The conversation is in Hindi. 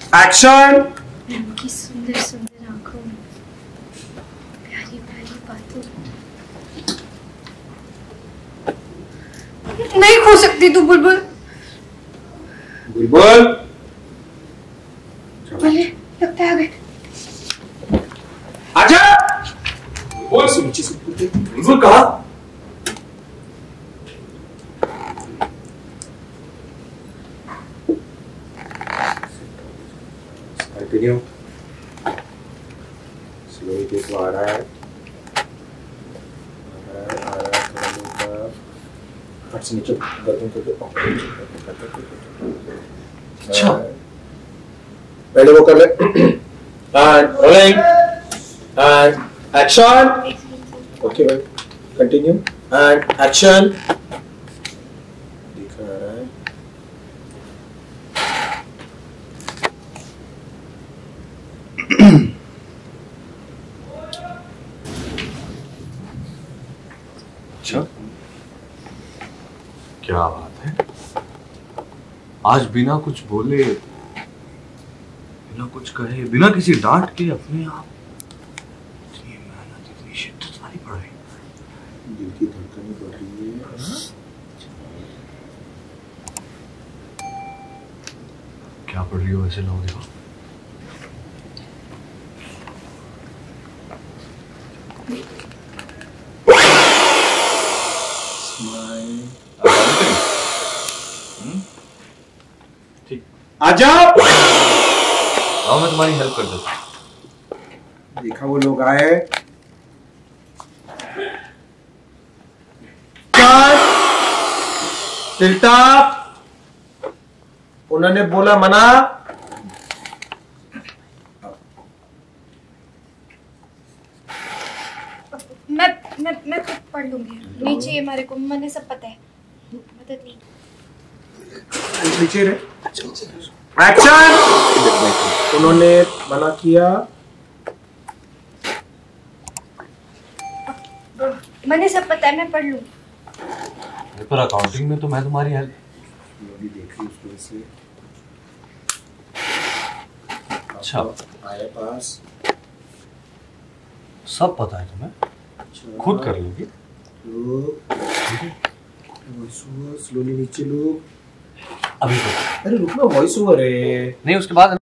एक्शन। उनकी सुंदर सुंदर आंखों में प्यारी प्यारी बातों नहीं खो सकती तू बुलबुल। बुलबुल बोले लगता है आ गए। आजा। बोल से नीचे से बुलबुल कहाँ? कंटिन्यू। स्लोली देखो आ रहा है फट से नीचे गर्दन को। अच्छा पहले वो कर ले। And rolling and action. Okay भाई कंटिन्यू एंड एक्शन। दिख रहा है अच्छा क्या बात है, आज बिना कुछ बोले, बिना कुछ कहे, बिना किसी डांट के अपने आप इतनी मेहनत, इतनी शिद्दत वाली पढ़ाई। दिल की धड़कनें बढ़ रही है। क्या पढ़ रही हो वैसे लोग देखो? ठीक, आ जाओ। आओ मैं तुम्हारी हेल्प कर देता हूँ। देखा वो लोग आए। टिल्टा उन्होंने बोला मना। मैं खुद पढ़ लूंगी। नहीं चाहिए हमारे को, मैंने सब पता है। मदद नहीं। नीचे रहे। एक्शन। उन्होंने मना किया। मैंने सब पता है, मैं पढ़ लूंगी। पर अकाउंटिंग में तो मैं तुम्हारी हेल्प देख रही उसको इसलिए। अच्छा आए पास सब पता है तुम्हें, खुद कर लोगी। स्लोली नीचे लो। अभी अरे रुकना, वॉइस ओवर है। नहीं उसके बाद